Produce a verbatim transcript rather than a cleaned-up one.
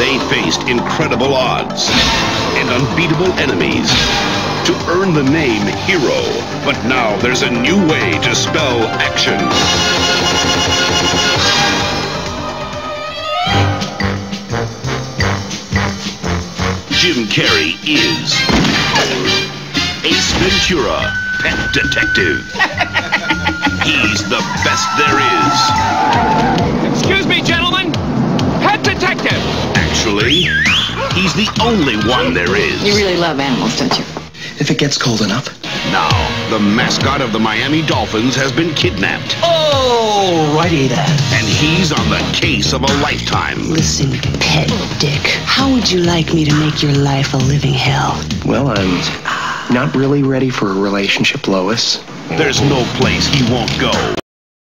They faced incredible odds and unbeatable enemies to earn the name hero. But now there's a new way to spell action. Jim Carrey is Ace Ventura, Pet Detective. He's the best there is. Excuse me, gentlemen. Pet Detective. Actually, he's the only one there is. You really love animals, don't you? If it gets cold enough. Now, the mascot of the Miami Dolphins has been kidnapped. Oh, righty then. And he's on the case of a lifetime. Listen, Pet Dick, how would you like me to make your life a living hell? Well, I'm not really ready for a relationship, Lois. There's no place he won't go.